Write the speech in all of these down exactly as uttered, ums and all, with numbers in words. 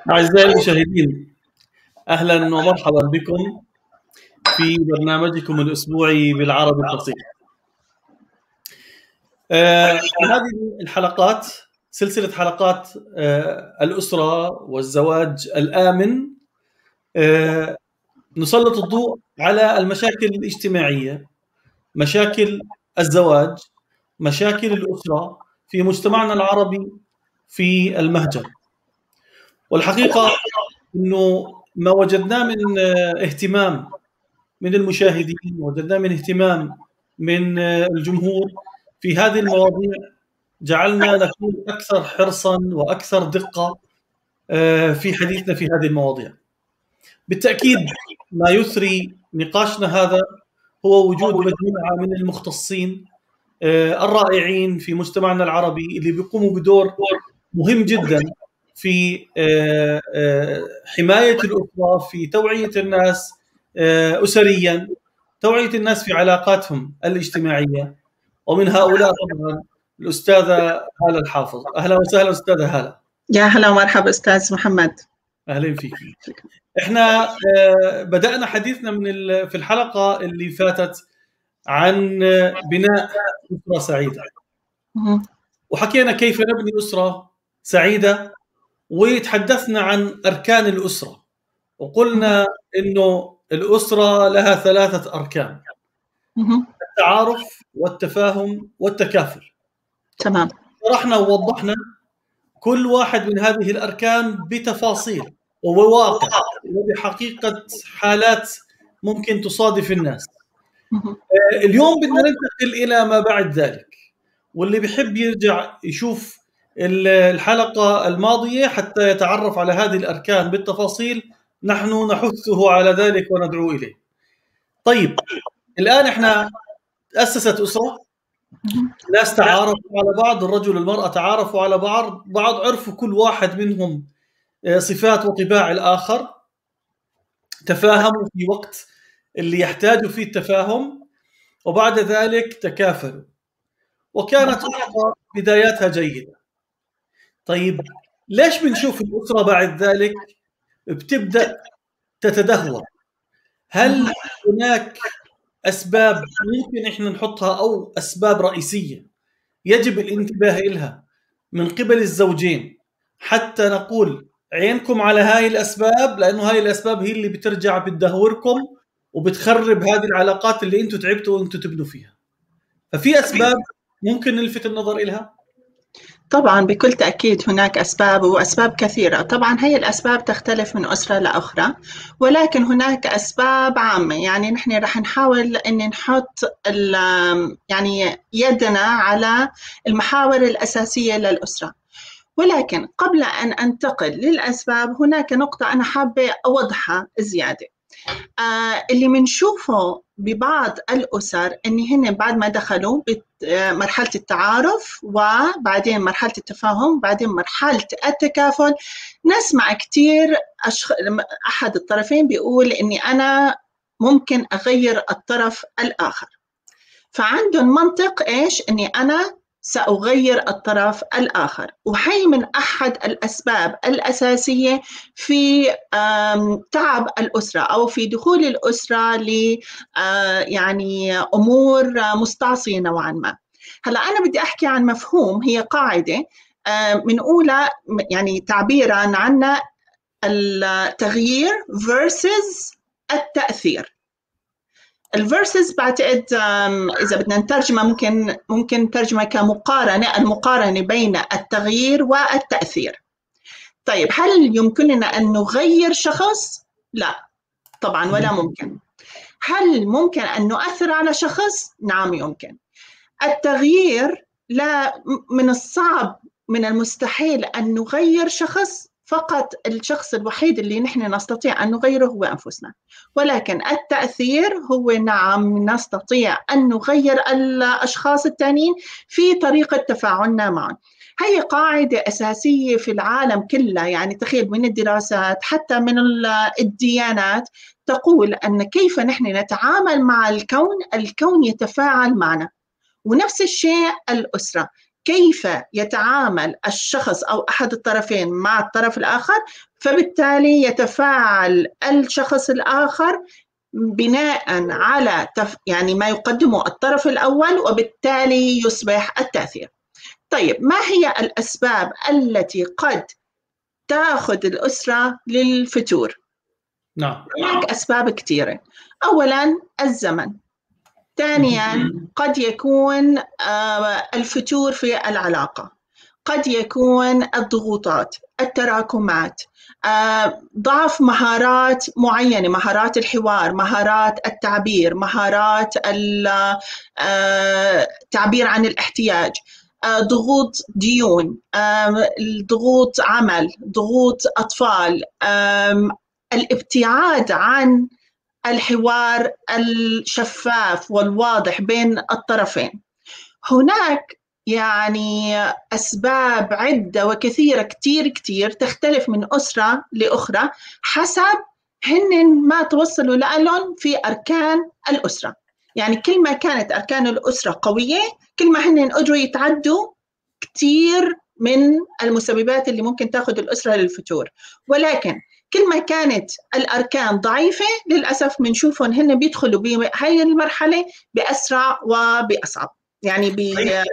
أعزائي المشاهدين، أهلا ومرحبا بكم في برنامجكم الأسبوعي بالعربي الفصيح. آه، هذه الحلقات سلسلة حلقات آه، الأسرة والزواج الآمن. آه، نسلط الضوء على المشاكل الاجتماعية، مشاكل الزواج، مشاكل الأسرة في مجتمعنا العربي في المهجر. والحقيقة أنه ما وجدناه من اهتمام من المشاهدين، وجدناه من اهتمام من الجمهور في هذه المواضيع جعلنا نكون أكثر حرصا وأكثر دقة في حديثنا في هذه المواضيع. بالتأكيد ما يثري نقاشنا هذا هو وجود مجموعة من المختصين الرائعين في مجتمعنا العربي اللي بيقوموا بدور مهم جدا في حماية الأسرة، في توعية الناس أسريا، توعية الناس في علاقاتهم الاجتماعية. ومن هؤلاء طبعا الأستاذة هالة الحافظ. أهلا وسهلا أستاذة هالة. يا هلا ومرحبا أستاذ محمد. أهلا فيك. إحنا بدأنا حديثنا من في الحلقة اللي فاتت عن بناء أسرة سعيدة، وحكينا كيف نبني أسرة سعيدة، وتحدثنا عن أركان الأسرة، وقلنا إنه الأسرة لها ثلاثة أركان: التعارف والتفاهم والتكافل. تمام. شرحنا ووضحنا كل واحد من هذه الأركان بتفاصيل وبواقع وبحقيقة حالات ممكن تصادف الناس. اليوم بدنا ننتقل إلى ما بعد ذلك، واللي بيحب يرجع يشوف الحلقة الماضية حتى يتعرف على هذه الأركان بالتفاصيل، نحن نحثه على ذلك وندعو إليه. طيب، الآن إحنا تأسست أسرة، ناس تعارفوا على بعض، الرجل والمرأة تعارفوا على بعض، بعض عرفوا كل واحد منهم صفات وطباع الآخر، تفاهموا في وقت اللي يحتاجوا فيه التفاهم، وبعد ذلك تكافلوا، وكانت أسرة بداياتها جيدة. طيب، ليش بنشوف الأسرة بعد ذلك بتبدأ تتدهور؟ هل هناك أسباب ممكن إحنا نحطها أو أسباب رئيسية يجب الانتباه إلها من قبل الزوجين حتى نقول عينكم على هاي الأسباب، لأنه هاي الأسباب هي اللي بترجع بتدهوركم وبتخرب هذه العلاقات اللي أنتوا تعبتوا وأنتوا تبنوا فيها؟ ففي أسباب ممكن نلفت النظر إلها؟ طبعا بكل تأكيد هناك أسباب، وأسباب كثيرة. طبعا هي الأسباب تختلف من أسرة لأخرى، ولكن هناك أسباب عامة. يعني نحن رح نحاول أن نحط يعني يدنا على المحاور الأساسية للأسرة. ولكن قبل أن أنتقل للأسباب هناك نقطة أنا حابة أوضحها زيادة. آه اللي منشوفه ببعض الأسر أني هن بعد ما دخلوا مرحلة التعارف وبعدين مرحلة التفاهم وبعدين مرحلة التكافل، نسمع كتير أشخ... أحد الطرفين بيقول أني أنا ممكن أغير الطرف الآخر، فعندهم منطق إيش؟ أني أنا سأغير الطرف الآخر. وهي من أحد الأسباب الأساسية في تعب الأسرة أو في دخول الأسرة ل يعني أمور مستعصية نوعا ما. هلا أنا بدي أحكي عن مفهوم، هي قاعدة من أولى يعني تعبيرا عن التغيير versus التأثير. الفيرسز بعتقد إذا بدنا نترجمها ممكن ممكن ترجمة كمقارنة، المقارنة بين التغيير والتأثير. طيب، هل يمكننا أن نغير شخص؟ لا طبعا، ولا ممكن. هل ممكن أن نؤثر على شخص؟ نعم يمكن. التغيير لا، من الصعب من المستحيل أن نغير شخص، فقط الشخص الوحيد اللي نحن نستطيع أن نغيره هو أنفسنا. ولكن التأثير هو نعم نستطيع أن نغير الأشخاص الثانيين في طريقة تفاعلنا معهم. هي قاعدة أساسية في العالم كله، يعني تخيل من الدراسات حتى من الديانات تقول أن كيف نحن نتعامل مع الكون، الكون يتفاعل معنا. ونفس الشيء الأسرة، كيف يتعامل الشخص أو أحد الطرفين مع الطرف الآخر، فبالتالي يتفاعل الشخص الآخر بناء على تف... يعني ما يقدمه الطرف الأول، وبالتالي يصبح التأثير. طيب، ما هي الأسباب التي قد تأخذ الأسرة للفتور؟ نعم. هناك أسباب كثيرة. أولاً الزمن. ثانياً قد يكون الفتور في العلاقة، قد يكون الضغوطات، التراكمات، ضعف مهارات معينة، مهارات الحوار، مهارات التعبير، مهارات التعبير عن الاحتياج، ضغوط ديون، ضغوط عمل، ضغوط أطفال، الابتعاد عن الحوار الشفاف والواضح بين الطرفين. هناك يعني أسباب عدة وكثيرة كتير كتير تختلف من أسرة لأخرى حسب هن ما توصلوا لهم في أركان الأسرة. يعني كل ما كانت أركان الأسرة قوية، كل ما هن قدروا يتعدوا كتير من المسببات اللي ممكن تأخذ الأسرة للفتور. ولكن كل ما كانت الأركان ضعيفة، للأسف بنشوفهم هن بيدخلوا بهاي المرحلة بأسرع وبأصعب. يعني بي...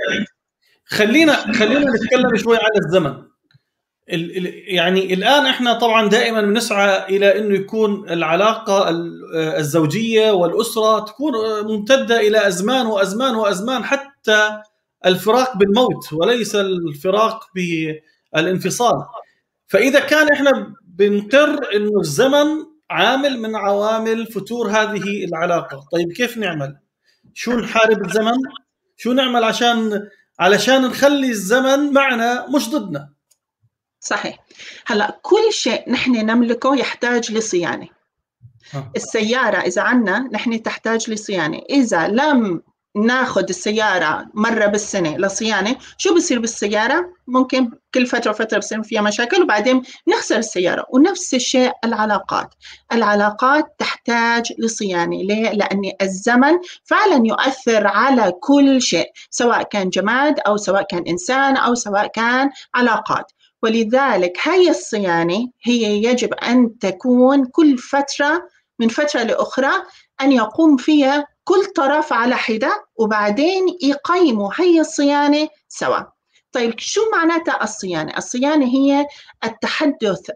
خلينا خلينا نتكلم شوي على الزمن. ال ال يعني الآن إحنا طبعا دائما بنسعى إلى إنه يكون العلاقة الزوجية والأسرة تكون ممتدة إلى أزمان وأزمان وأزمان، حتى الفراق بالموت وليس الفراق بالانفصال. فإذا كان إحنا بنقر إنه الزمن عامل من عوامل فتور هذه العلاقة، طيب كيف نعمل؟ شو نحارب الزمن؟ شو نعمل عشان علشان نخلي الزمن معنا مش ضدنا؟ صحيح. هلا كل شيء نحن نملكه يحتاج لصيانة. السيارة إذا عنا نحن تحتاج لصيانة، إذا لم ناخذ السيارة مرة بالسنة لصيانة، شو بصير بالسيارة؟ ممكن كل فترة وفترة بصير فيها مشاكل وبعدين نخسر السيارة. ونفس الشيء العلاقات، العلاقات تحتاج لصيانة. ليه؟ لأن الزمن فعلا يؤثر على كل شيء، سواء كان جماد أو سواء كان إنسان أو سواء كان علاقات. ولذلك هاي الصيانة هي يجب أن تكون كل فترة من فترة لأخرى، أن يقوم فيها كل طرف على حدة وبعدين يقيموا هي الصيانة سوا. طيب شو معناتها الصيانة؟ الصيانة هي التحدث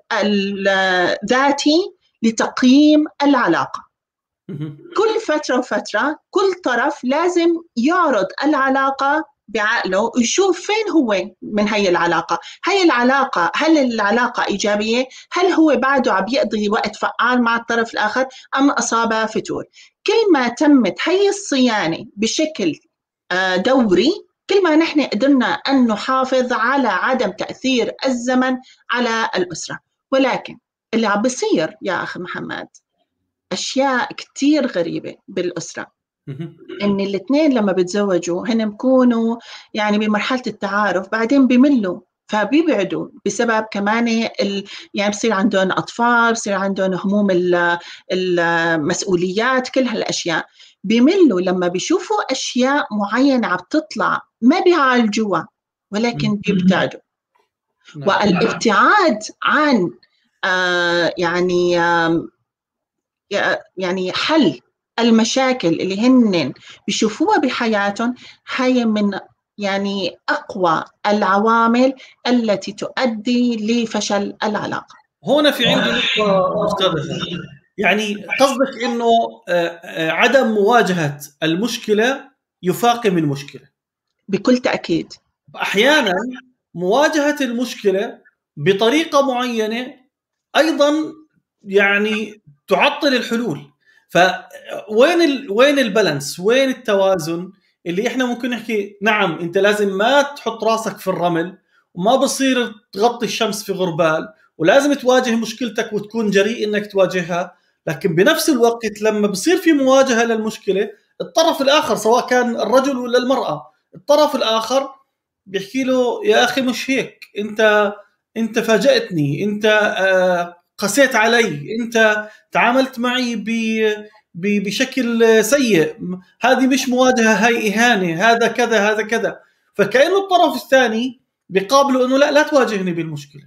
الذاتي لتقييم العلاقة. كل فترة وفترة كل طرف لازم يعرض العلاقة بعقله ويشوف فين هو من هاي العلاقة. هاي العلاقة، هل العلاقة إيجابية؟ هل هو بعده عم يقضي وقت فعال مع الطرف الآخر أم أصابه فتور؟ كل ما تمت هاي الصيانة بشكل دوري، كل ما نحن قدرنا أن نحافظ على عدم تأثير الزمن على الأسرة. ولكن اللي عم بيصير يا أخي محمد أشياء كتير غريبة بالأسرة. إن الاثنين لما بتزوجوا هن بيكونوا يعني بمرحلة التعارف، بعدين بيملوا فبيبعدوا بسبب كمان ال... يعني بصير عندهم أطفال، بصير عندهم هموم المسؤوليات، كل هالأشياء بيملوا لما بيشوفوا أشياء معينة عم تطلع ما بيعالجوها ولكن بيبتعدوا. والابتعاد عن آه يعني آه يعني حل المشاكل اللي هن بيشوفوها بحياتهم هي من يعني أقوى العوامل التي تؤدي لفشل العلاقة. هنا في عندي نقطة أستاذة، يعني قصدك إنه عدم مواجهة المشكلة يفاقم المشكلة؟ بكل تأكيد. أحيانا مواجهة المشكلة بطريقة معينة أيضا يعني تعطل الحلول. فوين ال... وين البالانس، وين التوازن اللي احنا ممكن نحكي نعم انت لازم ما تحط راسك في الرمل وما بصير تغطي الشمس في غربال، ولازم تواجه مشكلتك وتكون جريء انك تواجهها، لكن بنفس الوقت لما بصير في مواجهة للمشكلة الطرف الآخر سواء كان الرجل ولا المرأة، الطرف الآخر بيحكي له يا أخي مش هيك، انت انت فاجأتني، انت آه قسيت علي، انت تعاملت معي بشكل سيء، هذه مش مواجهة، هاي إهانة، هذا كذا هذا كذا. فكأنه الطرف الثاني بيقابله انه لا لا تواجهني بالمشكله.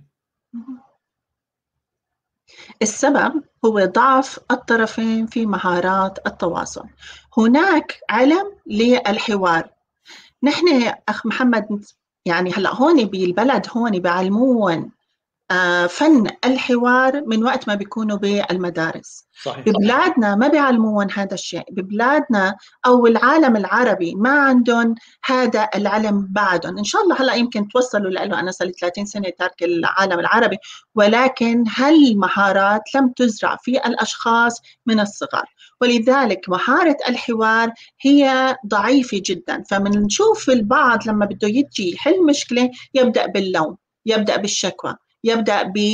السبب هو ضعف الطرفين في مهارات التواصل. هناك علم للحوار. نحن أخ محمد يعني هلأ هون بالبلد هون بعلمون فن الحوار من وقت ما بيكونوا بالمدارس. صحيح. ببلادنا ما بيعلمون هذا الشيء، ببلادنا أو العالم العربي ما عندهم هذا العلم بعدهم. إن شاء الله هلأ يمكن توصلوا له. أنا صار لي ثلاثين سنة تارك العالم العربي، ولكن هالمهارات لم تزرع في الأشخاص من الصغر، ولذلك مهارة الحوار هي ضعيفة جدا. فمنشوف البعض لما بده يجي يحل مشكلة يبدأ باللوم، يبدأ بالشكوى، يبدأ ب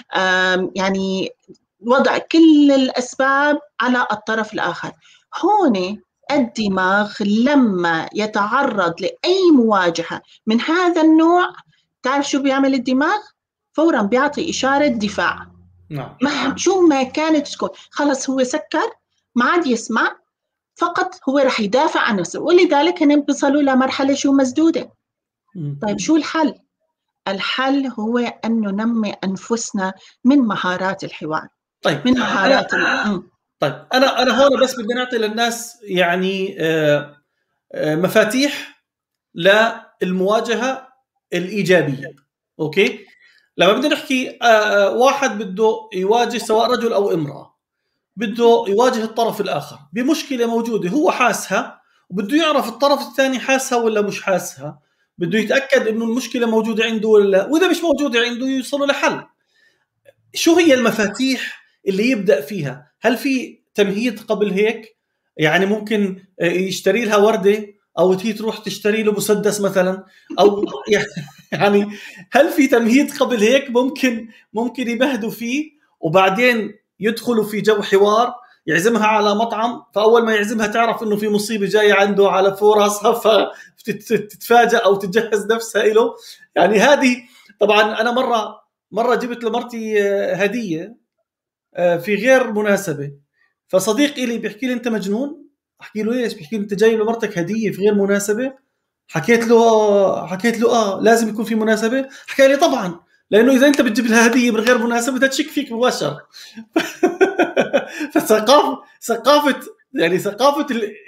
يعني وضع كل الأسباب على الطرف الآخر. هون الدماغ لما يتعرض لأي مواجهة من هذا النوع، تعرف شو بيعمل الدماغ؟ فورا بيعطي إشارة دفاع. نعم. شو ما كانت تكون، خلص هو سكر، ما عاد يسمع، فقط هو رح يدافع عن نفسه. ولذلك هن بيصلوا لمرحلة شو مسدودة. طيب شو الحل؟ الحل هو أن ننمي أنفسنا من مهارات الحوار. طيب من مهارات أنا طيب أنا أنا هون بس بدي نعطي للناس يعني مفاتيح للمواجهة الإيجابية. أوكي، لما بدنا نحكي واحد بده يواجه سواء رجل أو امرأة، بده يواجه الطرف الآخر بمشكلة موجودة هو حاسها، وبده يعرف الطرف الثاني حاسها ولا مش حاسها، بده يتأكد إنه المشكلة موجودة عنده ولا، وإذا مش موجودة عنده يوصلوا لحل. شو هي المفاتيح اللي يبدأ فيها؟ هل في تمهيد قبل هيك؟ يعني ممكن يشتري لها وردة، أو هي تروح تشتري له مسدس مثلا، أو يعني هل في تمهيد قبل هيك ممكن ممكن يمهدوا فيه وبعدين يدخلوا في جو حوار؟ يعزمها على مطعم، فأول ما يعزمها تعرف إنه في مصيبة جاية عنده على فوق راسها، فتتفاجأ أو تتجهز نفسها له. يعني هذه طبعا أنا مرة مرة جبت لمرتي هدية في غير مناسبة، فصديق إلي بيحكي لي أنت مجنون؟ أحكي له إيش؟ بيحكي لي أنت جايب لمرتك هدية في غير مناسبة؟ حكيت له حكيت له آه لازم يكون في مناسبة. حكى لي طبعا، لأنه إذا أنت بتجيب لها هدية من غير مناسبة بدها تشك فيك مباشرة. فثقافة ثقافة يعني ثقافة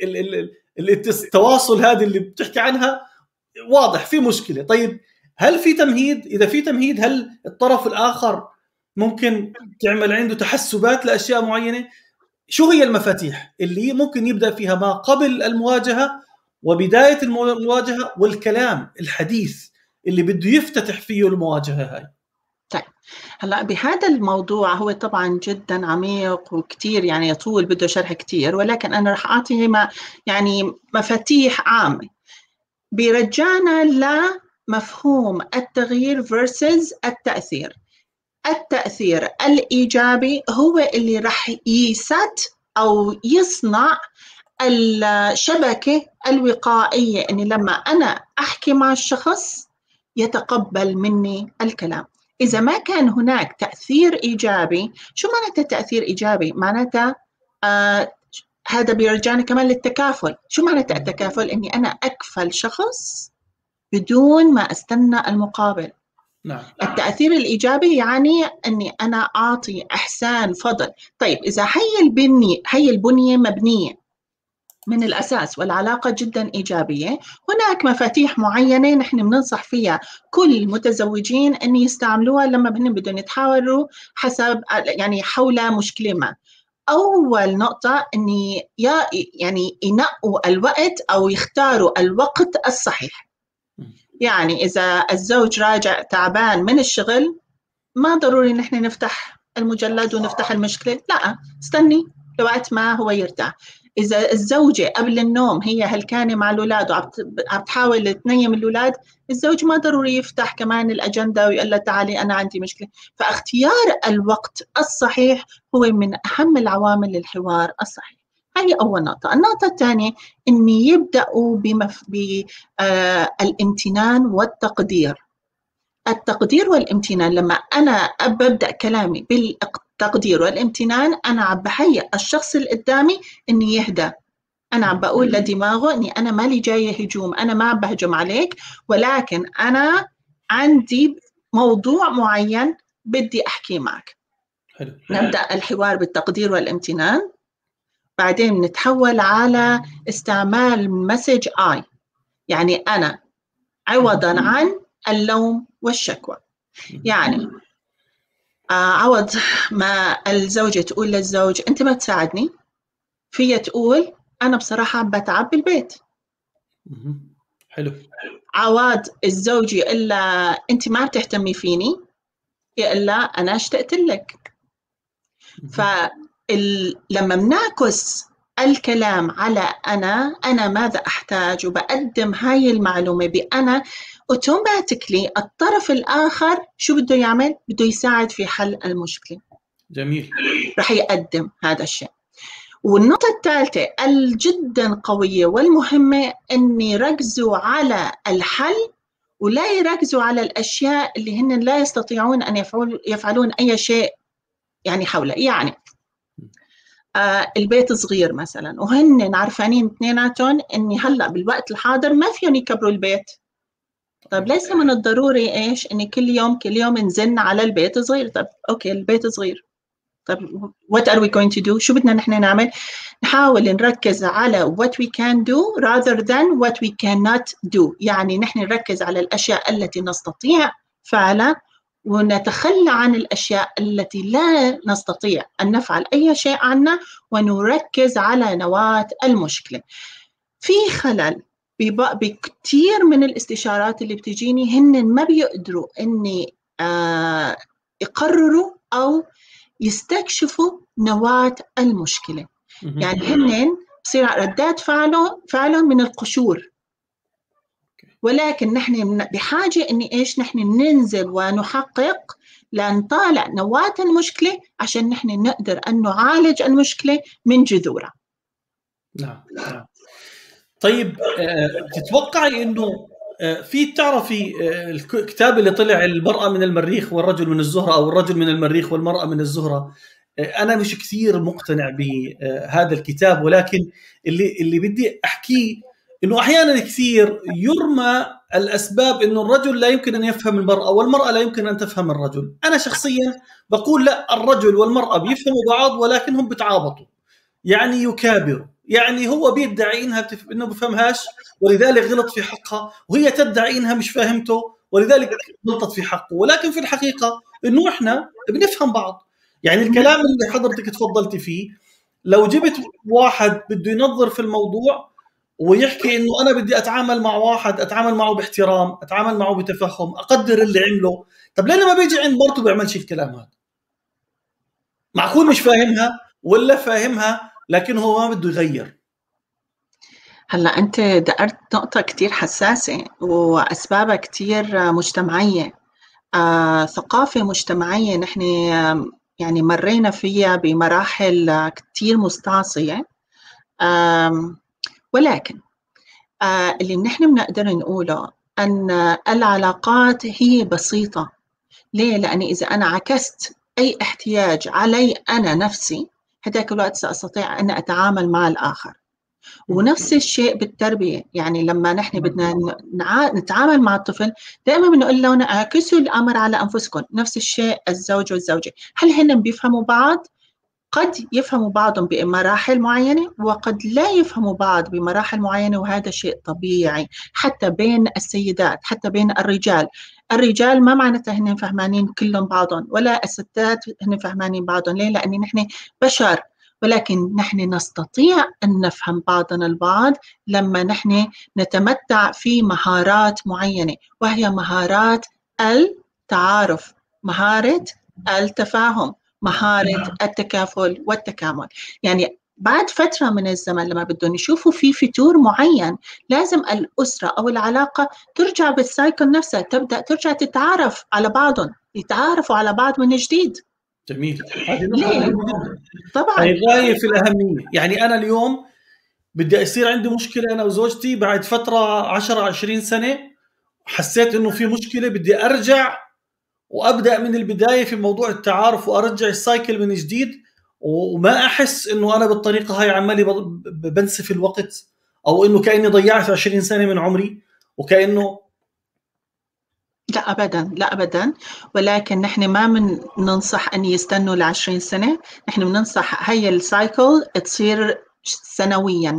التواصل هذه اللي بتحكي عنها واضح في مشكلة. طيب هل في تمهيد؟ إذا في تمهيد هل الطرف الآخر ممكن تعمل عنده تحسبات لأشياء معينة؟ شو هي المفاتيح اللي ممكن يبدأ فيها ما قبل المواجهة وبداية المواجهة والكلام الحديث اللي بده يفتتح فيه المواجهة هاي؟ طيب هلا بهذا الموضوع هو طبعا جدا عميق وكتير يعني يطول، بده شرح كتير، ولكن أنا رح أعطي ما يعني مفاتيح عامة بيرجعنا لمفهوم التغيير versus التأثير. التأثير الإيجابي هو اللي رح يسد أو يصنع الشبكة الوقائية، إني لما أنا أحكي مع الشخص يتقبل مني الكلام. إذا ما كان هناك تأثير إيجابي، شو معناته تأثير إيجابي؟ معناته آه هذا بيرجعنا كمان للتكافل. شو معناته التكافل؟ إني أنا أكفل شخص بدون ما أستنى المقابل. نعم. التأثير الإيجابي يعني أني أنا أعطي إحسان فضل. طيب إذا هي البنية هي البنية مبنية من الأساس والعلاقة جدا إيجابية، هناك مفاتيح معينة نحن بننصح فيها كل المتزوجين أن يستعملوها لما بهن بدهم يتحاوروا حسب يعني حول مشكلة ما. أول نقطة أني يعني ينقوا الوقت أو يختاروا الوقت الصحيح. يعني إذا الزوج راجع تعبان من الشغل، ما ضروري نحن نفتح المجلد ونفتح المشكلة، لا استني لوقت ما هو يرتاح. إذا الزوجة قبل النوم هي هلكانة مع الأولاد وعم تحاول تنيم الأولاد، الزوج ما ضروري يفتح كمان الأجندة ويقول لها تعالي أنا عندي مشكلة. فاختيار الوقت الصحيح هو من أهم العوامل للحوار الصحيح. هذه أول نقطة. النقطة الثانية إن يبدأوا بمف... بالامتنان والتقدير. التقدير والامتنان، لما أنا ببدأ كلامي بالتقدير والامتنان أنا عم بهيئ الشخص اللي قدامي إنه يهدى أنا عم بقول لدماغه إني أنا مالي جاية هجوم، أنا ما عم بهجم عليك، ولكن أنا عندي موضوع معين بدي أحكي معك. حلو. نبدأ الحوار بالتقدير والامتنان، بعدين نتحول على استعمال مسج I، يعني أنا، عوضاً عن اللوم والشكوى. يعني عوض ما الزوجة تقول للزوج أنت ما تساعدني، فيها تقول أنا بصراحة بتعب بالبيت. حلو. عوض الزوج يقول لها أنت ما بتهتمي فيني، يقول لها أنا اشتقت لك. فلما بنعكس الكلام على أنا أنا ماذا أحتاج وبقدم هاي المعلومة بأنا، أوتوماتيكلي الطرف الآخر شو بده يعمل؟ بده يساعد في حل المشكلة. جميل. رح يقدم هذا الشيء. والنقطة الثالثة الجدا قوية والمهمة أن يركزوا على الحل ولا يركزوا على الأشياء اللي هن لا يستطيعون أن يفعلون أي شيء يعني حوله. يعني آه البيت صغير مثلا وهن عارفانين اثنيناتهم اني هلا بالوقت الحاضر ما فيهم يكبروا البيت. طيب ليس من الضروري ايش اني كل يوم كل يوم نزن على البيت صغير. طيب اوكي البيت صغير، طيب what are we going to do؟ شو بدنا نحن نعمل؟ نحاول نركز على what we can do rather than what we cannot do. يعني نحن نركز على الاشياء التي نستطيع فعلها ونتخلى عن الأشياء التي لا نستطيع أن نفعل أي شيء عنها ونركز على نواة المشكلة. في خلل بكثير من الاستشارات اللي بتجيني هن ما بيقدروا أني آه يقرروا أو يستكشفوا نواة المشكلة. يعني هن بصير ردات فعلهم فعلهم من القشور، ولكن نحن بحاجة إن إيش نحن ننزل ونحقق لنطالع نواة المشكلة عشان نحن نقدر أن نعالج المشكلة من جذورها. نعم نعم. طيب آه، تتوقعي إنه آه، في تعرفي آه، الكتاب اللي طلع المرأة من المريخ والرجل من الزهرة أو الرجل من المريخ والمرأة من الزهرة؟ آه، أنا مش كثير مقتنع بهذا الكتاب، ولكن اللي اللي بدي أحكيه إنه أحيانا كثير يرمى الأسباب إنه الرجل لا يمكن أن يفهم المرأة والمرأة لا يمكن أن تفهم الرجل. أنا شخصيا بقول لا، الرجل والمرأة بيفهموا بعض ولكنهم بتعابطوا، يعني يكابروا، يعني هو بيدعي إنها بتف... إنه بفهمهاش ولذلك غلط في حقها، وهي تدعي إنها مش فاهمته ولذلك غلطت في حقه، ولكن في الحقيقة إنه إحنا بنفهم بعض. يعني الكلام اللي حضرتك تفضلتي فيه، لو جبت واحد بده ينظر في الموضوع ويحكي إنه أنا بدي أتعامل مع واحد أتعامل معه باحترام، أتعامل معه بتفهم، أقدر اللي عمله، طب ليه ما بيجي عند مرته بيعملش الكلام هذا؟ معقول مش فاهمها ولا فاهمها لكن هو ما بده يغير؟ هلا أنت دقرت نقطة كتير حساسة وأسبابها كتير مجتمعية، آه، ثقافة مجتمعية نحن يعني مرينا فيها بمراحل كتير مستعصية. ولكن آه اللي نحن بنقدر نقوله أن العلاقات هي بسيطة. ليه؟ لأن إذا أنا عكست أي احتياج علي أنا نفسي هذاك الوقت سأستطيع أن أتعامل مع الآخر. ونفس الشيء بالتربية، يعني لما نحن بدنا نتعامل مع الطفل دائما بنقول له اعكسوا الأمر على أنفسكم. نفس الشيء الزوج والزوجة، هل هن بيفهموا بعض؟ قد يفهموا بعضهم بمراحل معينة وقد لا يفهموا بعض بمراحل معينة، وهذا شيء طبيعي حتى بين السيدات حتى بين الرجال. الرجال ما معناتها هن فهمانين كلهم بعضهم ولا الستات هن فهمانين بعضهم. ليه؟ لأن نحن بشر، ولكن نحن نستطيع أن نفهم بعضنا البعض لما نحن نتمتع في مهارات معينة، وهي مهارات التعارف، مهارة التفاهم، مهارة التكافل والتكامل. يعني بعد فترة من الزمن لما بدهم يشوفوا في فتور معين لازم الأسرة أو العلاقة ترجع بالسايكل نفسها، تبدأ ترجع تتعارف على بعضهم، يتعارفوا على بعض من جديد. جميل. هذه نقطة مهمة جدا طبعا هي غاية في الأهمية. يعني أنا اليوم بدي يصير عندي مشكلة أنا وزوجتي بعد فترة عشرة عشرين سنة، حسيت إنه في مشكلة، بدي أرجع وأبدأ من البداية في موضوع التعارف وأرجع السايكل من جديد وما احس انه انا بالطريقه هاي عمالي بنسف الوقت، او انه كاني ضيعت عشرين سنه من عمري وكانه. لا أبدا، لا أبدا. ولكن نحن ما من ننصح أن يستنوا لعشرين سنة، نحن بننصح هي السايكل تصير سنويا.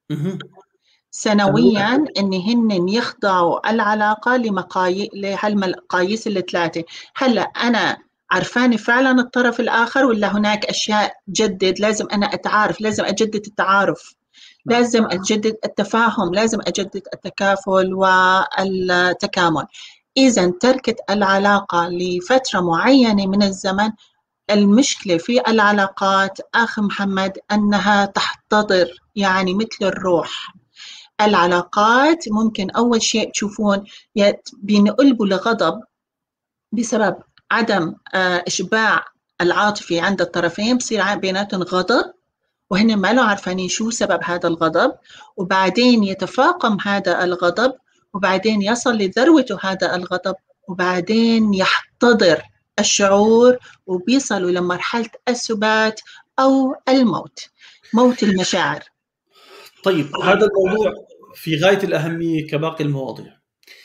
سنويا ان هن يخضعوا العلاقه لمقاييس لهالمقاييس الثلاثه. هلا انا عرفاني فعلا الطرف الاخر، ولا هناك اشياء جدد لازم انا اتعارف، لازم اجدد التعارف، لازم اجدد التفاهم، لازم اجدد التكافل والتكامل. اذا تركت العلاقه لفتره معينه من الزمن، المشكله في العلاقات اخ محمد انها تحتضر، يعني مثل الروح. العلاقات ممكن أول شيء تشوفون بينقلبوا لغضب بسبب عدم إشباع العاطفي عند الطرفين، بصير بيناتهم غضب وهن ما له عارفين شو سبب هذا الغضب، وبعدين يتفاقم هذا الغضب، وبعدين يصل لذروته هذا الغضب، وبعدين يحتضر الشعور وبيصلوا لمرحلة السبات أو الموت، موت المشاعر. طيب هذا الموضوع في غاية الأهمية كباقي المواضيع.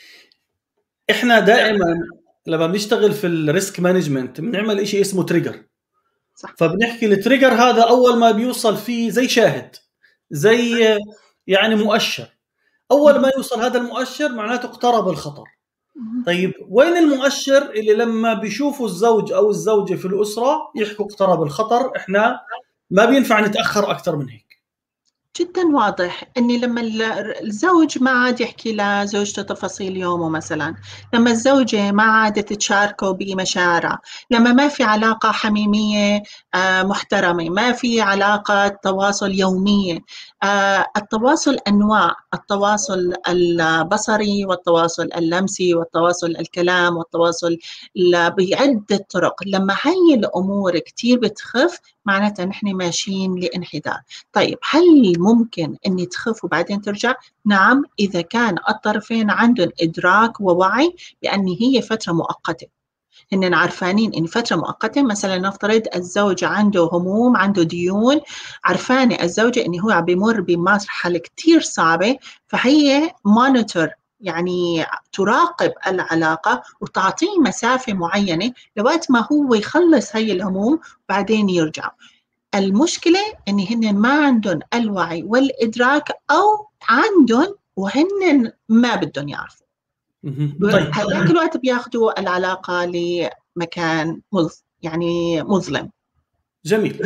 إحنا دائما لما بنشتغل في الريسك مانجمنت بنعمل إشي اسمه تريجر. صح. فبنحكي التريجر هذا أول ما بيوصل فيه زي شاهد، زي يعني مؤشر. أول ما يوصل هذا المؤشر معناته اقترب الخطر. طيب وين المؤشر اللي لما بيشوفوا الزوج أو الزوجة في الأسرة يحكوا اقترب الخطر؟ إحنا ما بينفع نتأخر أكثر من هيك. جدا واضح اني لما الزوج ما عاد يحكي لزوجته تفاصيل يومه مثلا، لما الزوجه ما عادت تشاركه بمشاعرها، لما ما في علاقه حميميه محترمه، ما في علاقه تواصل يوميه. التواصل انواع، التواصل البصري والتواصل اللمسي والتواصل الكلام والتواصل بعده طرق. لما هي الامور كثير بتخف معناتها نحن ماشيين لانحدار. طيب هل ممكن أن تخف وبعدين ترجع؟ نعم، إذا كان الطرفين عندهم إدراك ووعي بأن هي فترة مؤقتة. هن عارفانين أن فترة مؤقتة. مثلا نفترض الزوج عنده هموم، عنده ديون، عارفانة الزوجة أنه هو عم بيمر بمرحلة كتير صعبة، فهي مونيتور، يعني تراقب العلاقة وتعطيه مسافة معينة لوقت ما هو يخلص هي الهموم وبعدين يرجع. المشكلة إن هن ما عندهم الوعي والإدراك، أو عندهم وهن ما بدهم يعرفوا. طيب هذاك الوقت بياخذوا العلاقة لمكان مظ... يعني مظلم. جميل.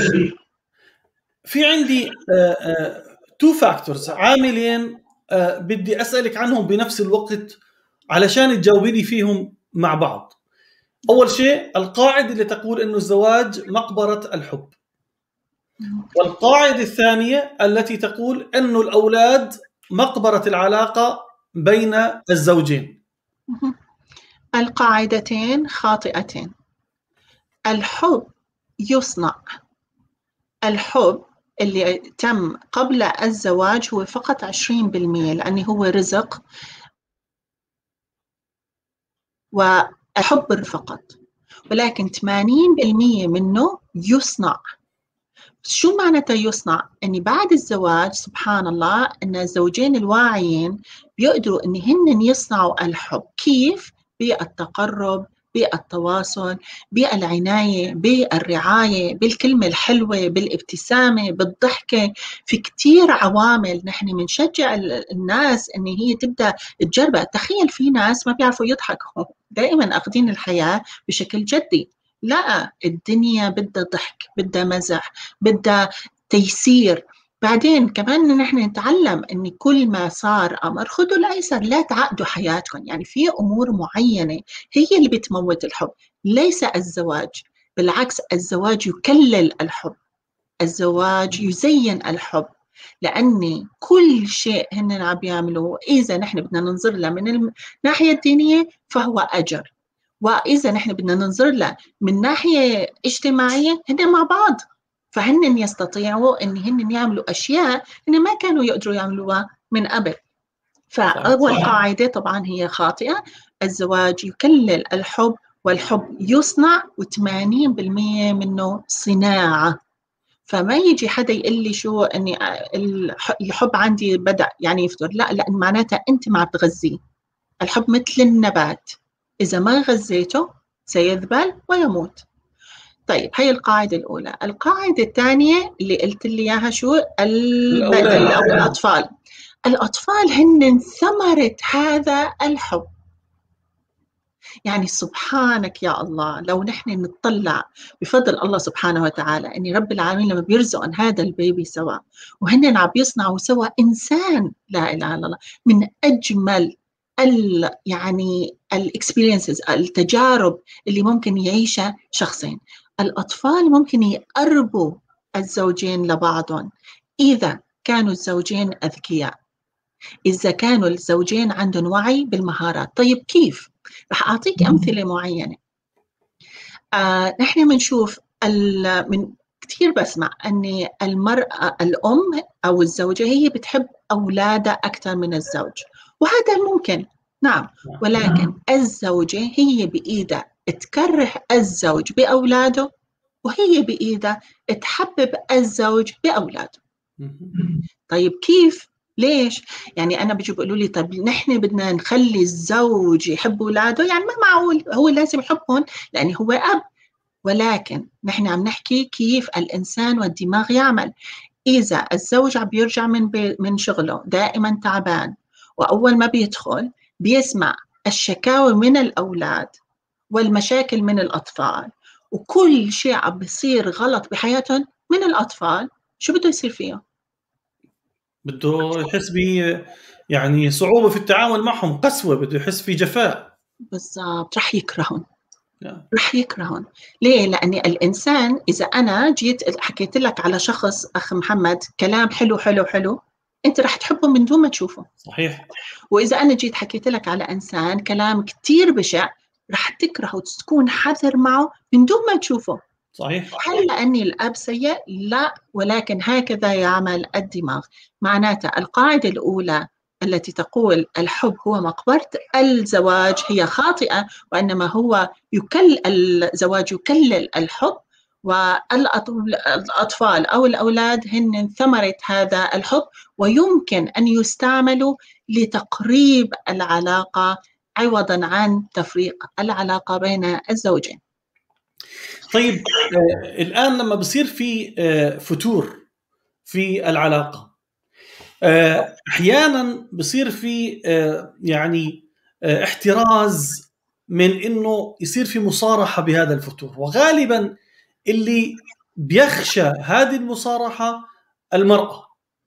في عندي تو فاكتورز، عاملين uh, بدي أسألك عنهم بنفس الوقت علشان تجاوبيني فيهم مع بعض. أول شيء القاعدة اللي تقول إنه الزواج مقبرة الحب، والقاعدة الثانية التي تقول إنه الأولاد مقبرة العلاقة بين الزوجين. القاعدتين خاطئتين. الحب يصنع. الحب اللي تم قبل الزواج هو فقط عشرين بالمئة لأنه هو رزق وحب فقط، ولكن ثمانين بالمئة منه يصنع. شو معناته يصنع؟ أني بعد الزواج سبحان الله أن الزوجين الواعيين بيقدروا أن هن يصنعوا الحب. كيف؟ بالتقرب، بالتواصل، بالعناية، بالرعاية، بالكلمة الحلوة، بالابتسامة، بالضحكة. في كتير عوامل نحن بنشجع الناس أن هي تبدأ تجربها. تخيل في ناس ما بيعرفوا يضحكوا، دائما أخذين الحياة بشكل جدي. لا، الدنيا بدها ضحك، بدها مزح، بدها تيسير. بعدين كمان نحن نتعلم ان كل ما صار امر خذوا الايسر، لا تعقدوا حياتكم. يعني في امور معينه هي اللي بتموت الحب، ليس الزواج. بالعكس، الزواج يكلل الحب، الزواج يزين الحب، لأن كل شيء هن عم بيعملوه إذا نحن بدنا ننظر له من الناحية الدينية فهو أجر، وإذا نحن بدنا ننظر له من ناحية اجتماعية هن مع بعض. فهن يستطيعوا أن هن يعملوا أشياء هن ما كانوا يقدروا يعملوها من قبل. فأول قاعدة طبعا هي خاطئة. الزواج يكلل الحب، والحب يصنع، وثمانين بالمئة منه صناعة. فما يجي حدا يقول لي شو اني الحب عندي بدأ يعني يفتر، لا، لأن معناتها انت ما بتغذيه. الحب مثل النبات، اذا ما غذيته سيذبل ويموت. طيب هي القاعدة الأولى. القاعدة الثانية اللي قلت لي إياها شو؟ الأطفال. الأطفال هن ثمرة هذا الحب. يعني سبحانك يا الله، لو نحن نطلع بفضل الله سبحانه وتعالى أن رب العالمين لما بيرزقن هذا البيبي سوا وهن عم يصنعوا سوا إنسان، لا إله إلا الله، من أجمل ال يعني الاكسبيرينسز، التجارب اللي ممكن يعيشها شخصين. الأطفال ممكن يقربوا الزوجين لبعضهم إذا كانوا الزوجين أذكياء، إذا كانوا الزوجين عندهم وعي بالمهارات. طيب كيف؟ رح أعطيك أمثلة معينة. آه نحن بنشوف من كثير بسمع أن المرأة الأم أو الزوجة هي بتحب أولادها أكثر من الزوج، وهذا ممكن، نعم، ولكن الزوجة هي بإيدها تكره الزوج بأولاده، وهي بإيدها تحبب الزوج بأولاده. طيب كيف؟ ليش؟ يعني أنا بيجوا بيقولوا لي طب نحن بدنا نخلي الزوج يحب أولاده، يعني ما معقول هو لازم يحبهم لأن هو أب، ولكن نحن عم نحكي كيف الإنسان والدماغ يعمل. إذا الزوج عم بيرجع من من شغله دائما تعبان، وأول ما بيدخل بيسمع الشكاوى من الأولاد والمشاكل من الأطفال وكل شيء عم بيصير غلط بحياتهم من الأطفال، شو بده يصير فيه؟ بده يحس ب يعني صعوبة في التعامل معهم، قسوة، بده يحس في جفاء. بالضبط، رح يكرهون. رح يكرهون. ليه؟ لأن الإنسان إذا أنا جيت حكيت لك على شخص أخ محمد كلام حلو حلو حلو، أنت رح تحبه من دون ما تشوفه. صحيح. وإذا أنا جيت حكيت لك على إنسان كلام كتير بشع، رح تكرهه وتكون حذر معه من دون ما تشوفه. صحيح. هل لأني الأب سيء؟ لا، ولكن هكذا يعمل الدماغ. معناتها القاعدة الأولى التي تقول الحب هو مقبرة الزواج هي خاطئة، وإنما هو يكل الزواج يكلل الحب، والأطفال أو الأولاد هن ثمرة هذا الحب، ويمكن أن يستعملوا لتقريب العلاقة عوضاً عن تفريق العلاقة بين الزوجين. طيب آه الآن لما بصير في آه فتور في العلاقة، آه أحياناً بصير في آه يعني آه احتراز من إنه يصير في مصارحة بهذا الفتور، وغالباً اللي بيخشى هذه المصارحة المرأة.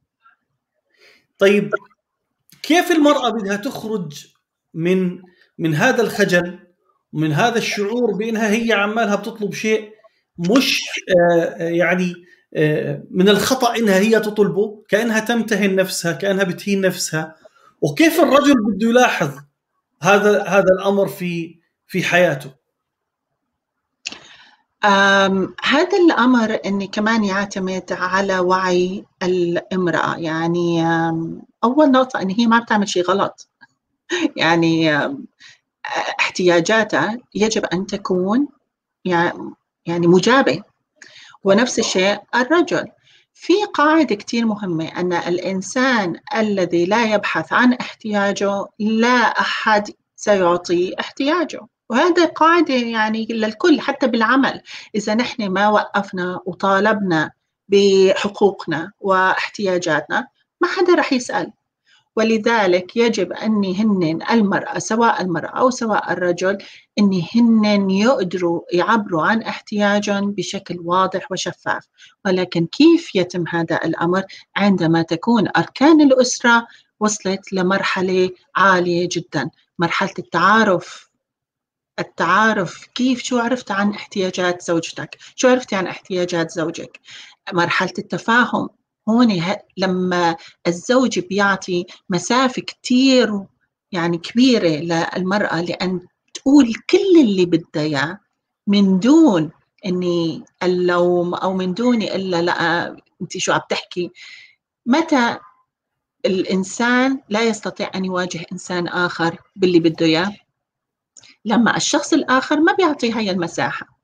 طيب كيف المرأة بدها تخرج من من هذا الخجل ومن هذا الشعور بأنها هي عمالها بتطلب شيء مش آه يعني آه من الخطأ إنها هي تطلبه، كأنها تمتهن نفسها، كأنها بتهين نفسها، وكيف الرجل بده يلاحظ هذا هذا الأمر في في حياته؟ هذا الأمر أني كمان يعتمد على وعي الامرأة. يعني أول نقطة أن هي ما بتعمل شيء غلط، يعني احتياجاتها يجب أن تكون يعني مجابة، ونفس الشيء الرجل. في قاعدة كتير مهمة أن الإنسان الذي لا يبحث عن احتياجه لا أحد سيعطي احتياجه، وهذا قاعدة يعني للكل، حتى بالعمل. إذا نحن ما وقفنا وطالبنا بحقوقنا واحتياجاتنا ما حدا رح يسأل. ولذلك يجب أن هن المرأة، سواء المرأة أو سواء الرجل، أن هن يقدروا يعبروا عن احتياجهم بشكل واضح وشفاف. ولكن كيف يتم هذا الأمر؟ عندما تكون أركان الأسرة وصلت لمرحلة عالية جدا، مرحلة التعارف. التعارف كيف؟ شو عرفت عن احتياجات زوجتك؟ شو عرفتي عن احتياجات زوجك؟ مرحلة التفاهم. هون لما الزوج بيعطي مسافة كتير يعني كبيرة للمرأة لأن تقول كل اللي بدها إياه من دون إني اللوم أو من دون إلا لا أنت شو عم تحكي. متى الإنسان لا يستطيع أن يواجه إنسان آخر باللي بده إياه؟ لما الشخص الآخر ما بيعطي هاي المساحة.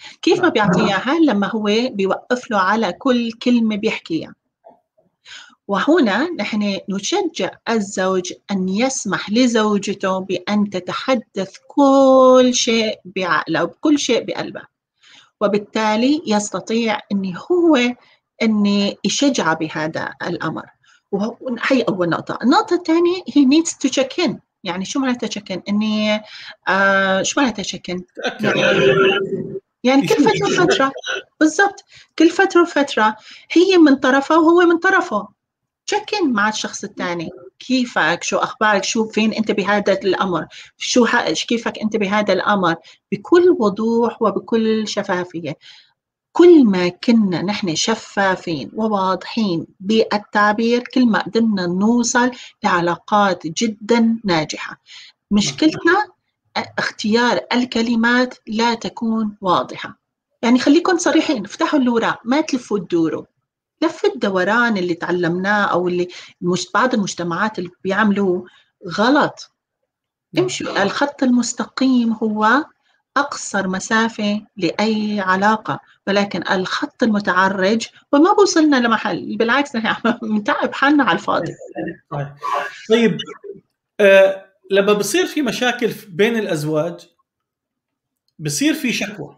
كيف ما بيعطيه إياها؟ لما هو بيوقف له على كل كلمة بيحكيها. وهنا نحن نشجع الزوج أن يسمح لزوجته بأن تتحدث كل شيء بعقله أو بكل شيء بقلبه، وبالتالي يستطيع أن هو أن يشجع بهذا الأمر. وهي أول نقطة. النقطة الثانية he needs to check in. يعني شو معناتها check in؟ إني آه شو معناتها check in؟ يعني, يعني كل فترة وفترة، بالضبط، كل فترة وفترة هي من طرفها وهو من طرفه، check in مع الشخص الثاني. كيفك؟ شو أخبارك؟ شو فين أنت بهذا الأمر؟ شو كيفك أنت بهذا الأمر؟ بكل وضوح وبكل شفافية. كل ما كنا نحن شفافين وواضحين بالتعبير، كل ما قدرنا نوصل لعلاقات جدا ناجحة. مشكلتنا اختيار الكلمات لا تكون واضحة. يعني خليكم صريحين، افتحوا الوراق، ما تلفوا تدوروا. لف الدوران اللي تعلمناه أو اللي بعض المجتمعات اللي بيعملوه غلط. امشوا. الخط المستقيم هو أقصر مسافة لأي علاقة، ولكن الخط المتعرج وما بوصلنا لمحل، بالعكس نحن بنتعب حالنا على الفاضي. طيب آه لما بصير في مشاكل بين الأزواج بصير في شكوى،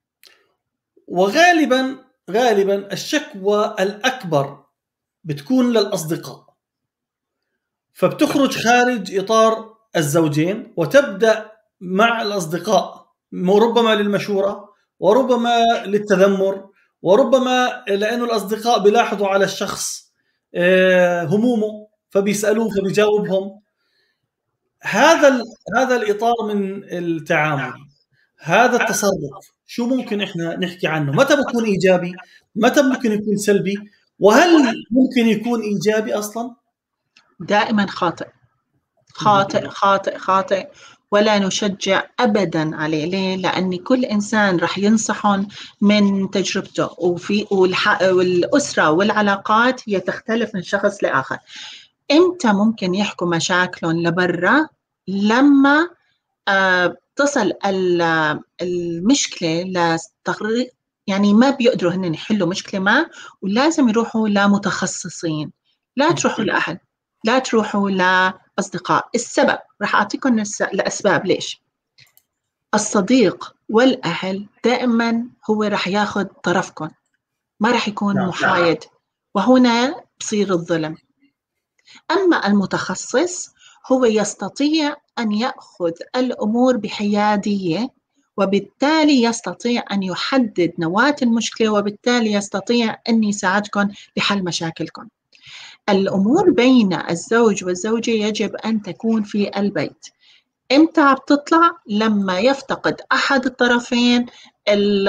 وغالبا غالبا الشكوى الأكبر بتكون للأصدقاء، فبتخرج خارج إطار الزوجين وتبدأ مع الأصدقاء، وربما للمشورة وربما للتذمر وربما لأنه الأصدقاء بيلاحظوا على الشخص همومه فبيسألوه فبيجاوبهم. هذا هذا الإطار من التعامل، هذا التصرف شو ممكن إحنا نحكي عنه؟ متى بيكون إيجابي؟ متى ممكن يكون سلبي؟ وهل ممكن يكون إيجابي أصلاً؟ دائما خاطئ خاطئ خاطئ خاطئ، ولا نشجع أبدا عليه. ليه؟ لأن كل إنسان رح ينصحهم من تجربته، وفي والأسرة والعلاقات هي تختلف من شخص لآخر. إمتى ممكن يحكوا مشاكلهم لبرا؟ لما آه تصل المشكلة لتقرير، يعني ما بيقدروا هن يحلوا مشكلة ما، ولازم يروحوا لمتخصصين. لا تروحوا لأهل، لا تروحوا لأصدقاء. السبب رح أعطيكم الأسباب ليش. الصديق والأهل دائما هو رح ياخذ طرفكم، ما رح يكون محايد، وهنا بصير الظلم. أما المتخصص هو يستطيع أن يأخذ الأمور بحيادية، وبالتالي يستطيع أن يحدد نواة المشكلة، وبالتالي يستطيع أن يساعدكم بحل مشاكلكم. الأمور بين الزوج والزوجة يجب أن تكون في البيت. إمتى بتطلع؟ لما يفتقد أحد الطرفين ال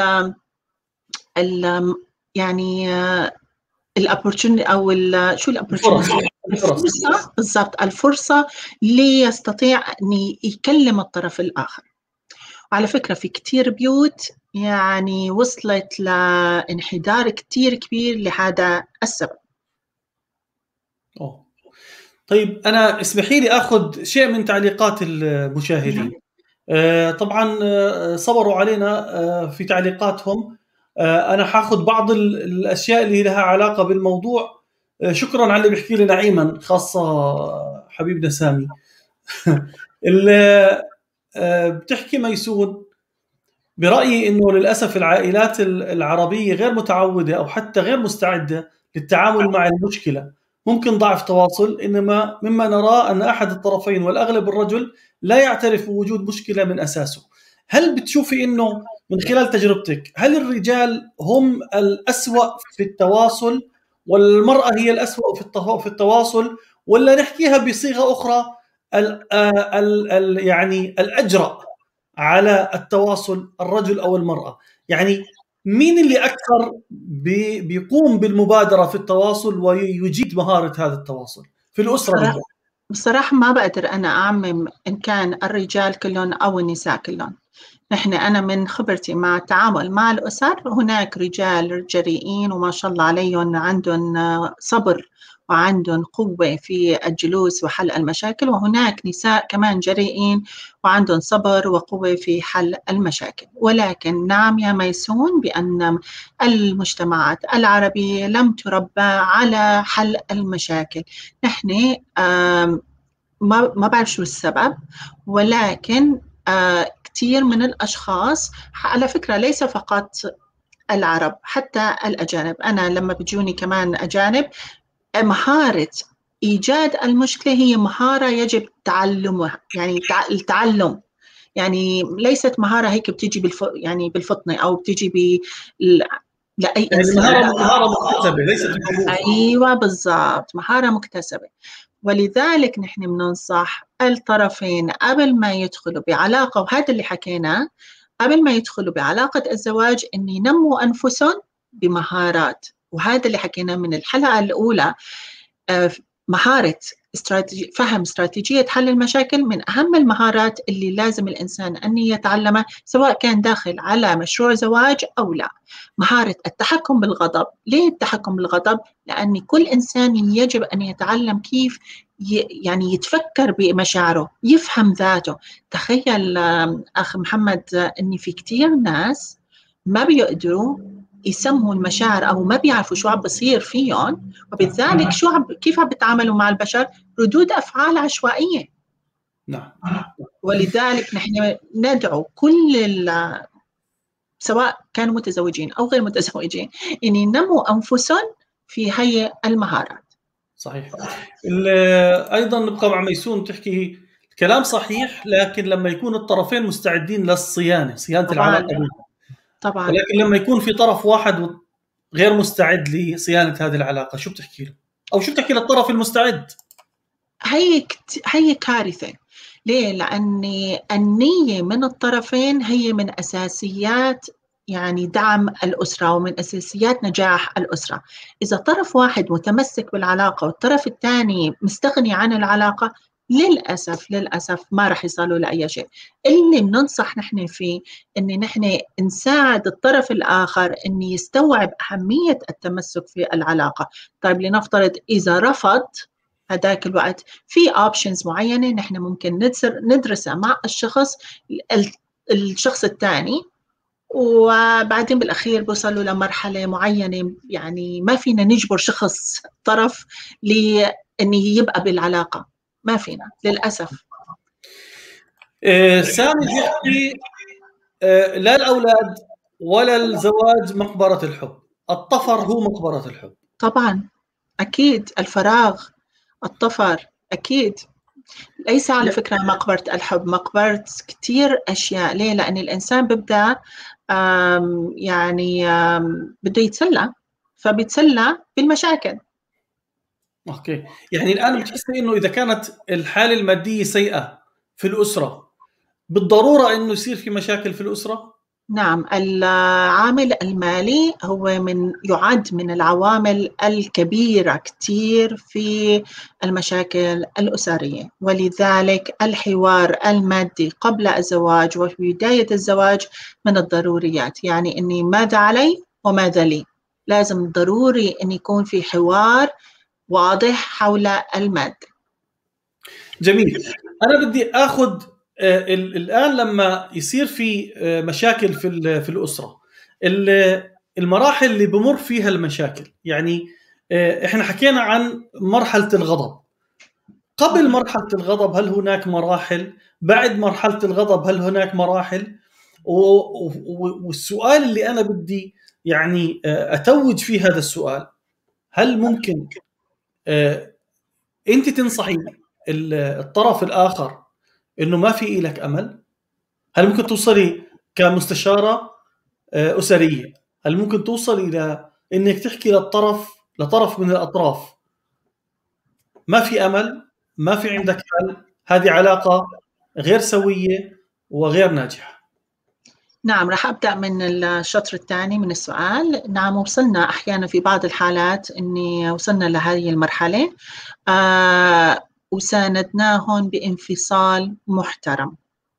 ال يعني الأوبورتونيتي أو ال شو الأوبورتونيتي؟ الفرصة، بالضبط، الفرصة ليستطيع أن يكلم الطرف الآخر. وعلى فكرة في كتير بيوت يعني وصلت لانحدار كتير كبير لهذا السبب. أوه. طيب أنا اسمحي لي أخذ شيء من تعليقات المشاهدين. آه طبعا آه صبروا علينا آه في تعليقاتهم. آه أنا حاخذ بعض الأشياء اللي لها علاقة بالموضوع. آه شكرا على اللي بيحكي لنا أيمن، خاصة حبيبنا سامي. اللي آه بتحكي ميسون برأيي إنه للأسف العائلات العربية غير متعودة أو حتى غير مستعدة للتعامل مع المشكلة. ممكن ضعف تواصل، إنما مما نراه أن أحد الطرفين والأغلب الرجل لا يعترف بوجود مشكلة من أساسه. هل بتشوفي إنه من خلال تجربتك هل الرجال هم الأسوأ في التواصل والمرأة هي الأسوأ في التواصل، ولا نحكيها بصيغة أخرى ال ال ال يعني الأجرأ على التواصل الرجل أو المرأة؟ يعني مين اللي أكثر بي بيقوم بالمبادرة في التواصل ويجيد مهارة هذا التواصل في الأسرة؟ بصراحة, بصراحة ما بقدر أنا أعمم إن كان الرجال كلهم أو النساء كلهم. نحن أنا من خبرتي مع التعامل مع الأسر، هناك رجال جريئين وما شاء الله عليهم عندهم صبر وعندهم قوة في الجلوس وحل المشاكل، وهناك نساء كمان جريئين وعندهم صبر وقوة في حل المشاكل. ولكن نعم يا ميسون بأن المجتمعات العربية لم تربى على حل المشاكل. نحن ما ما بعرف شو السبب، ولكن آه كثير من الأشخاص، على فكرة ليس فقط العرب حتى الأجانب، أنا لما بيجوني كمان أجانب، مهارة إيجاد المشكلة هي مهارة يجب تعلمها، يعني التعلم، يعني ليست مهارة هيك بتيجي بالف... يعني بالفطنة أو بتيجي ب لأي يعني إنسان. مهارة مهارة مكتسبة ليست بالحروف. أيوة بالضبط، مهارة مكتسبة. ولذلك نحن بننصح الطرفين قبل ما يدخلوا بعلاقة، وهذا اللي حكيناه، قبل ما يدخلوا بعلاقة الزواج إن ينموا أنفسهم بمهارات، وهذا اللي حكيناه من الحلقة الأولى. مهارة استراتيجية، فهم استراتيجية حل المشاكل من أهم المهارات اللي لازم الإنسان أن يتعلمها سواء كان داخل على مشروع زواج أو لا. مهارة التحكم بالغضب. ليه التحكم بالغضب؟ لأن كل إنسان يجب أن يتعلم كيف يعني يتفكر بمشاعره، يفهم ذاته. تخيل أخ محمد أن في كتير ناس ما بيقدروا يسموا المشاعر أو ما بيعرفوا شو عم بصير فيهم، وبالذلك شو عم كيف عم بيتعاملوا مع البشر؟ ردود أفعال عشوائية. نعم. ولذلك نحن ندعو كل سواء كانوا متزوجين أو غير متزوجين إن ينموا أنفسهم في هي المهارات. صحيح. أيضا نبقى مع ميسون تحكي كلام صحيح، لكن لما يكون الطرفين مستعدين للصيانة، صيانة طبعاً. العلاقة بينهم. طبعا. ولكن لما يكون في طرف واحد غير مستعد لصيانة هذه العلاقة، شو بتحكي له؟ أو شو بتحكي للطرف المستعد؟ هي كت... هي كارثة. ليه؟ لأن النية من الطرفين هي من أساسيات يعني دعم الأسرة ومن أساسيات نجاح الأسرة. إذا طرف واحد متمسك بالعلاقة والطرف الثاني مستغني عن العلاقة، للأسف للأسف ما رح يصلوا لأي شيء. اللي بننصح نحن فيه إن نحن نساعد الطرف الآخر إن يستوعب أهمية التمسك في العلاقة. طيب لنفترض إذا رفض، هذاك الوقت في اوبشنز معينه نحن ممكن ندرسها مع الشخص الشخص الثاني، وبعدين بالاخير بوصلوا لمرحله معينه، يعني ما فينا نجبر شخص طرف لانه يبقى بالعلاقه، ما فينا للاسف. آه سامي بيحكي آه لا الاولاد ولا الزواج مقبره الحب، الطفر هو مقبره الحب. طبعا اكيد، الفراغ، الطفر اكيد ليس على فكرة مقبرة الحب، مقبرة كتير أشياء. ليه؟ لأن الإنسان ببدأ يعني بده يتسلى، فبيتسلى بالمشاكل. أوكي، يعني الآن بتحسي إنه إذا كانت الحالة المادية سيئة في الأسرة بالضرورة إنه يصير في مشاكل في الأسرة؟ نعم، العامل المالي هو من يعد من العوامل الكبيرة كتير في المشاكل الأسرية، ولذلك الحوار المادي قبل الزواج وفي بداية الزواج من الضروريات. يعني إني ماذا علي وماذا لي، لازم ضروري أن يكون في حوار واضح حول المادة. جميل. أنا بدي أخذ الآن لما يصير في مشاكل في في الأسرة، المراحل اللي بمر فيها المشاكل، يعني إحنا حكينا عن مرحلة الغضب. قبل مرحلة الغضب هل هناك مراحل؟ بعد مرحلة الغضب هل هناك مراحل؟ والسؤال اللي أنا بدي يعني أتوج فيه هذا السؤال، هل ممكن أنت تنصحي الطرف الآخر إنه ما في إلك أمل؟ هل ممكن توصلي كمستشارة أسرية، هل ممكن توصلي إلى إنك تحكي للطرف لطرف من الأطراف ما في أمل، ما في عندك حل، هذه علاقة غير سوية وغير ناجحة؟ نعم، راح أبدأ من الشطر الثاني من السؤال. نعم، وصلنا أحيانا في بعض الحالات أني وصلنا لهذه المرحلة آه وساندناهم بانفصال محترم.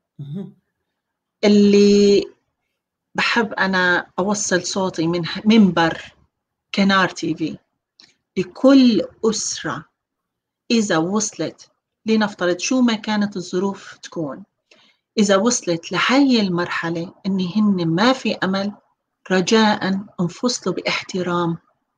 اللي بحب أنا أوصل صوتي من منبر كنار تي في، لكل أسرة إذا وصلت، لنفترض شو ما كانت الظروف تكون، إذا وصلت لهي المرحلة إن هن ما في أمل، رجاءً انفصلوا باحترام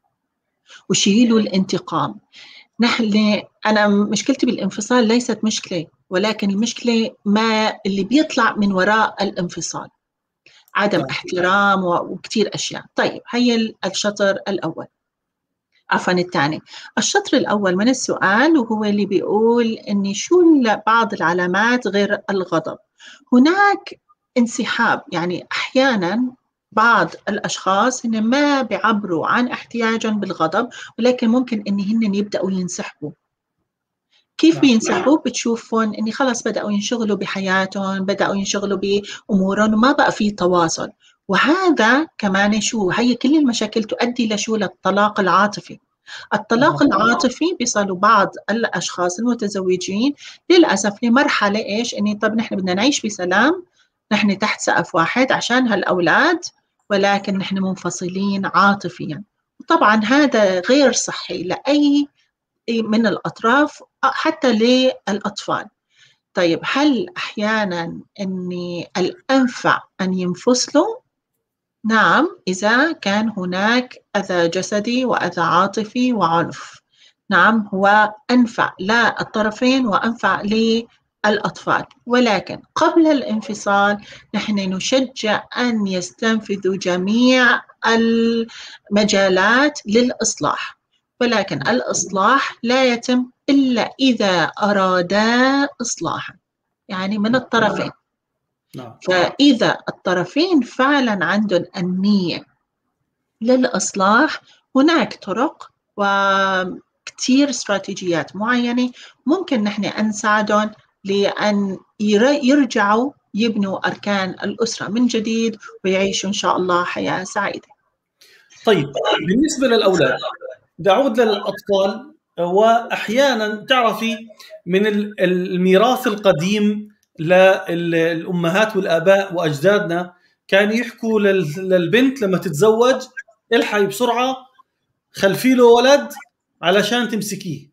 وشيلوا الانتقام. نحن أنا مشكلتي بالانفصال ليست مشكلة، ولكن المشكلة ما اللي بيطلع من وراء الانفصال، عدم احترام وكتير أشياء. طيب هي الشطر الأول، عفوا الثاني. الشطر الأول من السؤال وهو اللي بيقول إن شو بعض العلامات غير الغضب. هناك انسحاب، يعني أحيانا بعض الأشخاص إن ما بيعبروا عن احتياجهم بالغضب، ولكن ممكن إن هن يبدأوا ينسحبوا. كيف بينسحبوا؟ بتشوفون إني خلاص بدأوا ينشغلوا بحياتهم، بدأوا ينشغلوا بأمورهم وما بقى في تواصل. وهذا كمان شو، هي كل المشاكل تؤدي لشو، للطلاق العاطفي. الطلاق العاطفي بيصلوا بعض الأشخاص المتزوجين للأسف لمرحلة إيش، إني طب نحن بدنا نعيش بسلام، نحن تحت سقف واحد عشان هالأولاد، ولكن نحن منفصلين عاطفيا. وطبعا هذا غير صحي لأي من الأطراف، حتى للأطفال. طيب هل أحيانا أني الأنفع أن ينفصلوا؟ نعم، إذا كان هناك أذى جسدي وأذى عاطفي وعنف، نعم هو أنفع للطرفين وأنفع للأطفال. ولكن قبل الانفصال نحن نشجع أن يستنفذوا جميع المجالات للإصلاح، ولكن الإصلاح لا يتم إلا إذا أرادا إصلاحا، يعني من الطرفين. فإذا الطرفين فعلا عندهم النية للإصلاح، هناك طرق وكتير استراتيجيات معينة ممكن نحن نساعدهم لأن يرجعوا يبنوا أركان الأسرة من جديد ويعيشوا إن شاء الله حياة سعيدة. طيب بالنسبة للأولاد، دعود للأطفال، وأحيانا تعرفي من الميراث القديم للأمهات والآباء وأجدادنا، كان يحكوا للبنت لما تتزوج الحقي بسرعة خلفي له ولد علشان تمسكيه.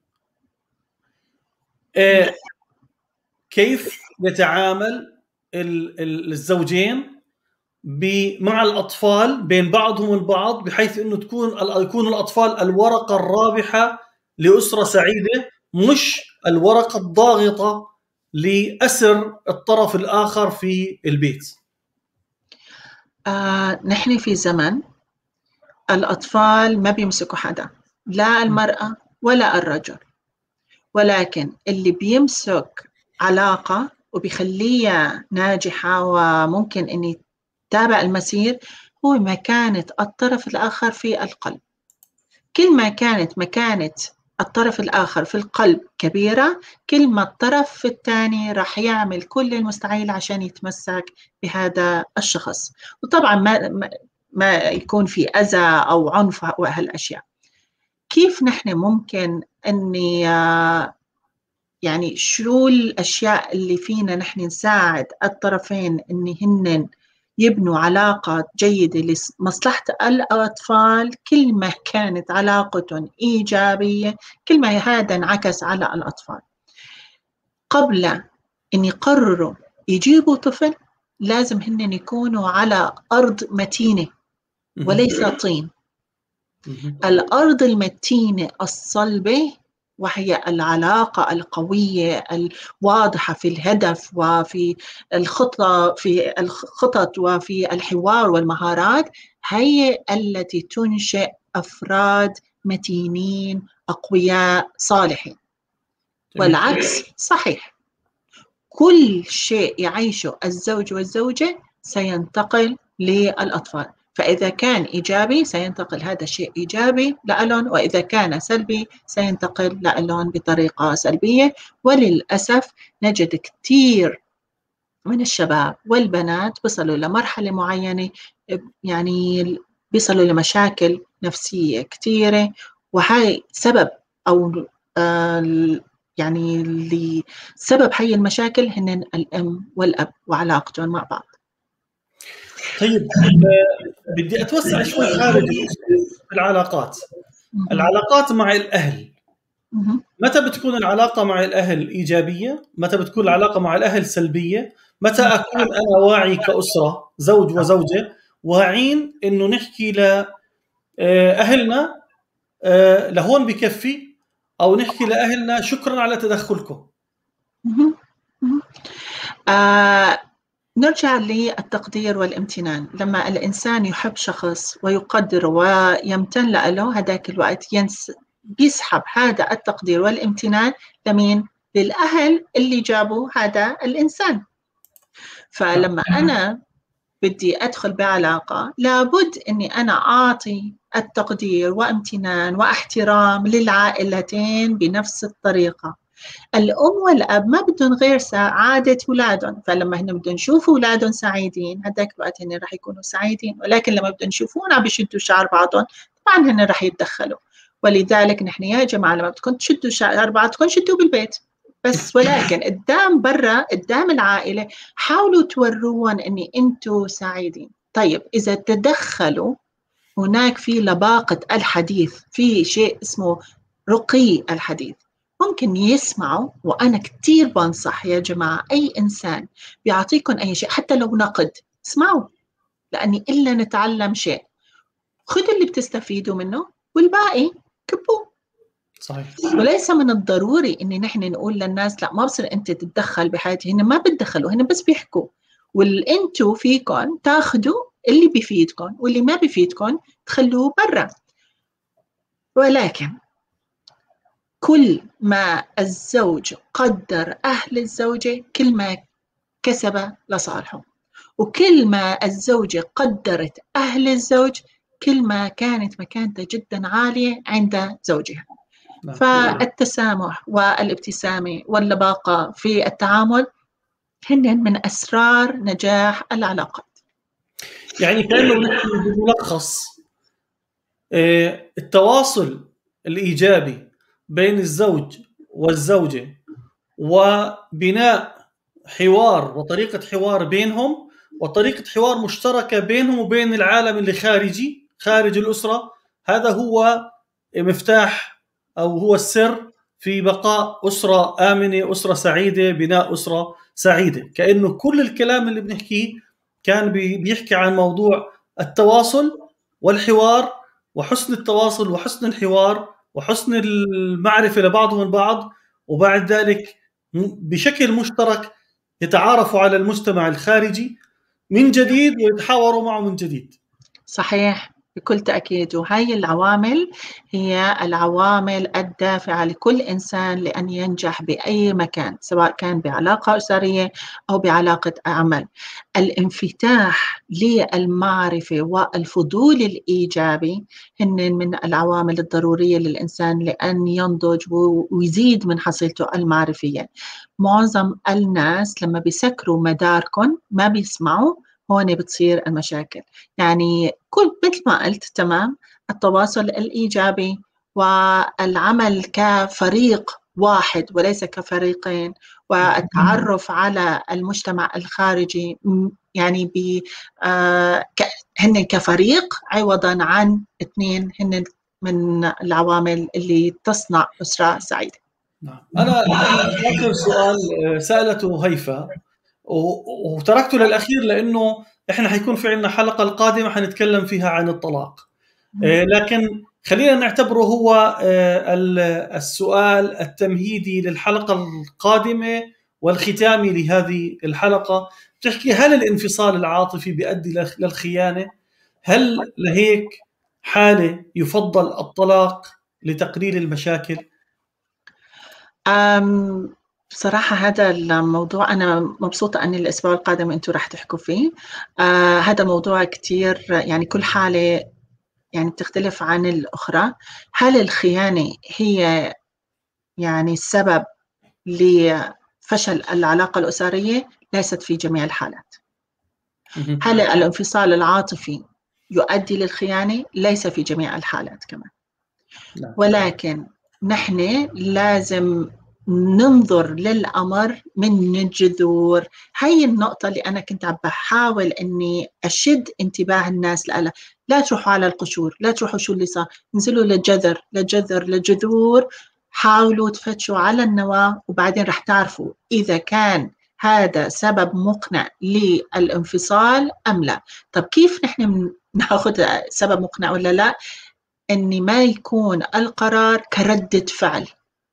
إيه كيف يتعامل الزوجين مع الأطفال بين بعضهم البعض، بحيث أنه تكون يكون الأطفال الورقة الرابحة لأسرة سعيدة، مش الورقة الضاغطة لأسر الطرف الآخر في البيت؟ آه، نحن في زمن الأطفال ما بيمسكوا حدا، لا المرأة ولا الرجل، ولكن اللي بيمسك علاقة وبيخليها ناجحة وممكن أن يتابع المسير هو مكانة الطرف الآخر في القلب. كل ما كانت مكانة الطرف الآخر في القلب كبيرة، كل ما الطرف الثاني راح يعمل كل المستحيل عشان يتمسك بهذا الشخص، وطبعا ما ما يكون في أذى أو عنف وهالأشياء. كيف نحن ممكن أني يعني شو الأشياء اللي فينا نحن نساعد الطرفين أن هن يبنوا علاقة جيدة لمصلحة الأطفال؟ كل ما كانت علاقتهم إيجابية كل ما هذا انعكس على الأطفال. قبل أن يقرروا يجيبوا طفل لازم هن يكونوا على أرض متينة وليس طين. الأرض المتينة الصلبة وهي العلاقة القوية الواضحة في الهدف وفي الخطة في الخطط وفي الحوار والمهارات، هي التي تنشئ أفراد متينين أقوياء صالحين. والعكس صحيح، كل شيء يعيشه الزوج والزوجة سينتقل للأطفال، فإذا كان إيجابي سينتقل هذا الشيء إيجابي لألون، وإذا كان سلبي سينتقل لألون بطريقة سلبية. وللأسف نجد كثير من الشباب والبنات بيصلوا لمرحلة معينة يعني بيصلوا لمشاكل نفسية كثيرة، وهي سبب أو آه يعني لسبب هي المشاكل هن الأم والأب وعلاقتهم مع بعض. طيب بدي أتوسع شوي خارج العلاقات. العلاقات مع الأهل، متى بتكون العلاقة مع الأهل إيجابية؟ متى بتكون العلاقة مع الأهل سلبية؟ متى أكون أنا واعي كأسرة زوج وزوجة واعين إنه نحكي لأهلنا لهون بكفي، أو نحكي لأهلنا شكرا على تدخلكم؟ آه نرجع للتقدير والامتنان. لما الإنسان يحب شخص ويقدره ويمتن له، هذاك الوقت ينس بيسحب هذا التقدير والامتنان لمين؟ للأهل اللي جابوا هذا الإنسان. فلما أنا بدي أدخل بعلاقة، لابد أني أنا أعطي التقدير وامتنان واحترام للعائلتين بنفس الطريقة. الأم والأب ما بدهم غير سعادة أولادهم، فلما هن بدهم يشوفوا أولادهم سعيدين هذاك الوقت هن رح يكونوا سعيدين. ولكن لما بدهم يشوفونا بيشدوا شعر بعضهم، طبعا هن رح يتدخلوا. ولذلك نحن يا جماعة لما بدكم تشدوا شعر بعضكم شدوا بالبيت بس، ولكن قدام برا قدام العائلة حاولوا توروهم أني أنتوا سعيدين. طيب إذا تدخلوا، هناك في لباقة الحديث، في شيء اسمه رقي الحديث، ممكن يسمعوا. وأنا كتير بنصح يا جماعة أي إنسان بيعطيكم أي شيء حتى لو نقد، اسمعوا، لأني إلا نتعلم شيء. خذوا اللي بتستفيدوا منه والباقي كبوه. صحيح. وليس من الضروري إن نحن نقول للناس لا ما بصير أنت تتدخل بحياتي، هن ما بتدخلوا، هن بس بيحكوا، والأنتوا فيكم تاخذوا اللي بيفيدكم واللي ما بيفيدكم تخلوه برا. ولكن كل ما الزوج قدر أهل الزوجة كل ما كسب لصالحه، وكل ما الزوجة قدرت أهل الزوج كل ما كانت مكانته جدا عالية عند زوجها. فالتسامح والابتسامة واللباقة في التعامل هن من أسرار نجاح العلاقات. يعني كأنه بملخص التواصل الإيجابي بين الزوج والزوجة وبناء حوار وطريقة حوار بينهم وطريقة حوار مشتركة بينهم وبين العالم اللي خارجي خارج الأسرة، هذا هو مفتاح أو هو السر في بقاء أسرة آمنة، أسرة سعيدة، بناء أسرة سعيدة. كأنه كل الكلام اللي بنحكيه كان بيحكي عن موضوع التواصل والحوار وحسن التواصل وحسن الحوار وحسن المعرفة لبعضهم البعض، وبعد ذلك بشكل مشترك يتعارفوا على المجتمع الخارجي من جديد ويتحاوروا معه من جديد. صحيح بكل تأكيد. وهي العوامل هي العوامل الدافعة لكل إنسان لأن ينجح بأي مكان، سواء كان بعلاقة أسرية أو بعلاقة عمل. الانفتاح للمعرفة والفضول الإيجابي هن من العوامل الضرورية للإنسان لأن ينضج ويزيد من حصيلته المعرفية. معظم الناس لما بيسكروا مداركم ما بيسمعوا، هون بتصير المشاكل. يعني كل مثل ما قلت تمام، التواصل الإيجابي والعمل كفريق واحد وليس كفريقين، والتعرف على المجتمع الخارجي يعني ب آه هن كفريق عوضا عن اثنين، هن من العوامل اللي تصنع أسرة سعيدة. نعم. أنا فاكر سؤال سألته هيفا وتركته للأخير لأنه إحنا حيكون في عنا حلقة القادمة حنتكلم فيها عن الطلاق، لكن خلينا نعتبره هو السؤال التمهيدي للحلقة القادمة والختامي لهذه الحلقة. بتحكي هل الانفصال العاطفي بيؤدي للخيانة؟ هل لهيك حالة يفضل الطلاق لتقليل المشاكل؟ أم بصراحة هذا الموضوع أنا مبسوطة أن الأسبوع القادم أنتوا راح تحكوا فيه. آه هذا موضوع كتير، يعني كل حالة يعني تختلف عن الأخرى. هل الخيانة هي يعني السبب لفشل العلاقة الأسرية؟ ليست في جميع الحالات. هل الانفصال العاطفي يؤدي للخيانة؟ ليس في جميع الحالات كمان. ولكن نحن لازم ننظر للأمر من الجذور. هاي النقطة اللي أنا كنت عم بحاول أني أشد انتباه الناس لها. لا تروحوا على القشور، لا تروحوا شو اللي صار، انزلوا للجذر للجذر للجذور، حاولوا تفتشوا على النواة، وبعدين رح تعرفوا إذا كان هذا سبب مقنع للانفصال أم لا. طب كيف نحن ناخذ سبب مقنع ولا لا؟ أن ما يكون القرار كردة فعل،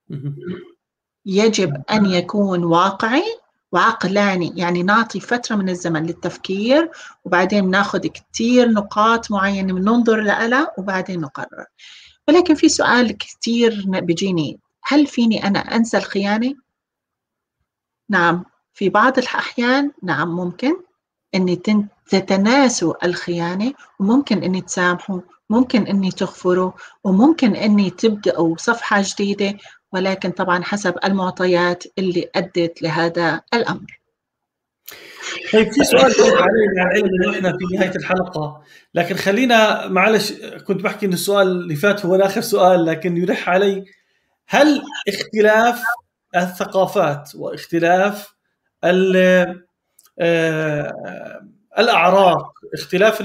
يجب أن يكون واقعي وعقلاني، يعني نعطي فترة من الزمن للتفكير، وبعدين ناخذ كتير نقاط معينة ننظر لها وبعدين نقرر. ولكن في سؤال كتير بيجيني، هل فيني أنا أنسى الخيانة؟ نعم، في بعض الأحيان نعم ممكن أني تتناسوا الخيانة، وممكن أني تسامحوا، ممكن أني تغفروا، وممكن أني تبدأوا صفحة جديدة، ولكن طبعا حسب المعطيات اللي أدت لهذا الأمر. طيب في سؤال يرد علي مع العلم انه احنا في نهايه الحلقه، لكن خلينا معلش، كنت بحكي ان السؤال اللي فات هو اخر سؤال لكن يلح علي، هل اختلاف الثقافات واختلاف الاعراق، اختلاف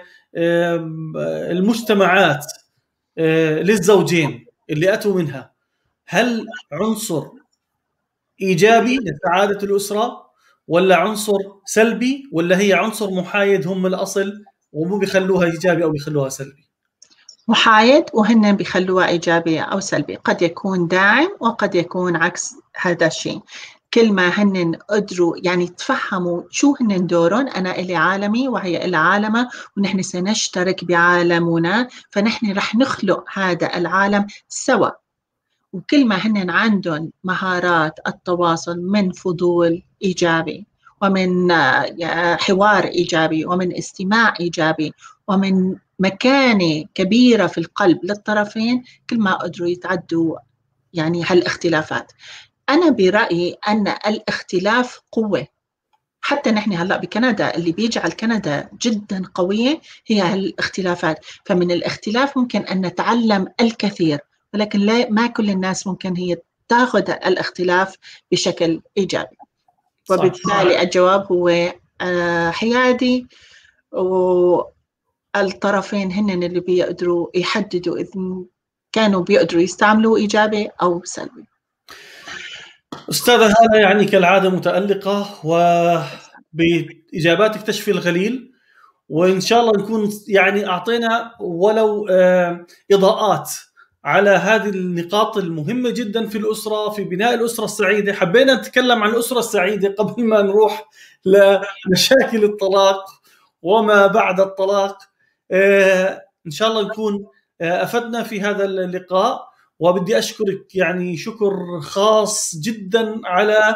المجتمعات للزوجين اللي اتوا منها، هل عنصر ايجابي لسعاده الاسره ولا عنصر سلبي، ولا هي عنصر محايد هم الأصل ومو بيخلوها إيجابي أو بيخلوها سلبي؟ محايد، وهن بيخلوها إيجابي أو سلبي، قد يكون داعم وقد يكون عكس هذا الشيء. كل ما هن قدروا يعني تفهموا شو هن دورهم، أنا إلي عالمي وهي إلى عالمها، ونحن سنشترك بعالمنا، فنحن رح نخلق هذا العالم سوا. وكل ما هن عندهم مهارات التواصل من فضول إيجابي، ومن حوار إيجابي، ومن استماع إيجابي، ومن مكانة كبيرة في القلب للطرفين، كل ما قدروا يتعدوا يعني هالاختلافات. أنا برأيي أن الاختلاف قوة. حتى نحن هلأ بكندا اللي بيجعل كندا جدا قوية هي هالاختلافات. فمن الاختلاف ممكن أن نتعلم الكثير، ولكن لا ما كل الناس ممكن هي تأخذ الاختلاف بشكل إيجابي. وبالتالي الجواب هو حيادي، والطرفين هن اللي بيقدروا يحددوا إذا كانوا بيقدروا يستعملوا إيجابي أو سلبي. أستاذة هالة يعني كالعادة متألقة وبإجاباتك تشفي الغليل، وإن شاء الله نكون يعني أعطينا ولو إضاءات على هذه النقاط المهمة جدا في الأسرة، في بناء الأسرة السعيدة. حبينا نتكلم عن الأسرة السعيدة قبل ما نروح لمشاكل الطلاق وما بعد الطلاق. إن شاء الله نكون أفدنا في هذا اللقاء، وبدي أشكرك يعني شكر خاص جدا على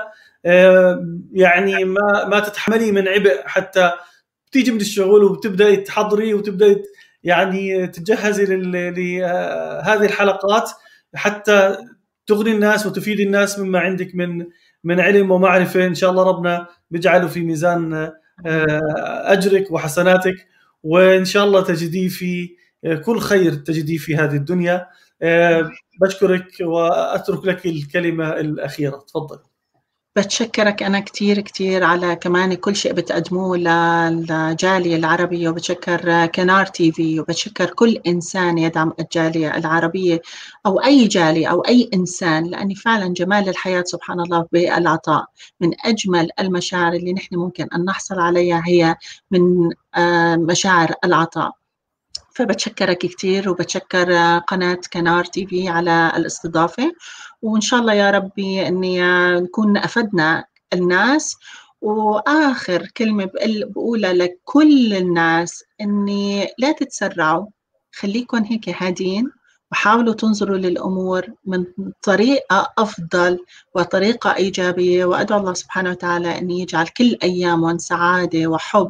يعني ما ما تتحملي من عبء، حتى بتيجي من الشغل وبتبدأي تحضري وتبدأي يعني تجهزي لهذه الحلقات حتى تغني الناس وتفيد الناس مما عندك من من علم ومعرفة. إن شاء الله ربنا بيجعله في ميزان أجرك وحسناتك، وإن شاء الله تجديه في كل خير تجديه في هذه الدنيا. بشكرك وأترك لك الكلمة الأخيرة، تفضل. بتشكرك أنا كتير كتير على كمان كل شيء بتقدموه للجالية العربية، وبتشكر كنار تي في، وبتشكر كل إنسان يدعم الجالية العربية أو أي جالية أو أي إنسان، لأني فعلا جمال الحياة سبحان الله بالعطاء. من أجمل المشاعر اللي نحن ممكن أن نحصل عليها هي من مشاعر العطاء. فبتشكرك كتير، وبتشكر قناة كنار تي في على الاستضافة، وإن شاء الله يا ربي أني نكون أفدنا الناس. وآخر كلمة بقولها لكل الناس أني لا تتسرعوا، خليكم هيك هادين، وحاولوا تنظروا للأمور من طريقة أفضل وطريقة إيجابية. وأدعو الله سبحانه وتعالى أن يجعل كل أيامهم سعادة وحب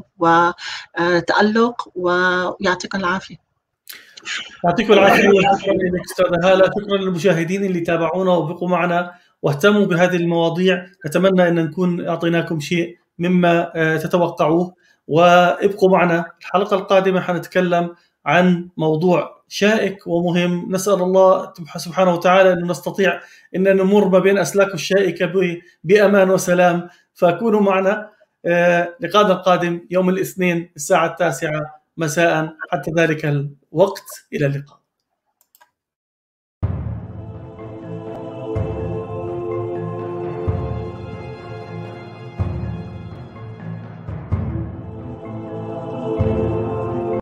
وتألق، ويعطيكم العافية. يعطيكم العافية. شكرا لك أستاذة هالة، شكرا للمشاهدين اللي تابعونا وبقوا معنا واهتموا بهذه المواضيع. نتمنى أن نكون أعطيناكم شيء مما تتوقعوه، وابقوا معنا. الحلقة القادمة حنتكلم عن موضوع شائك ومهم. نسأل الله سبحانه وتعالى أن نستطيع أن نمر ما بين أسلاك الشائكة بأمان وسلام، فكونوا معنا. لقاءنا القادم يوم الاثنين الساعة التاسعة مساء حتى ذلك الوقت، إلى اللقاء.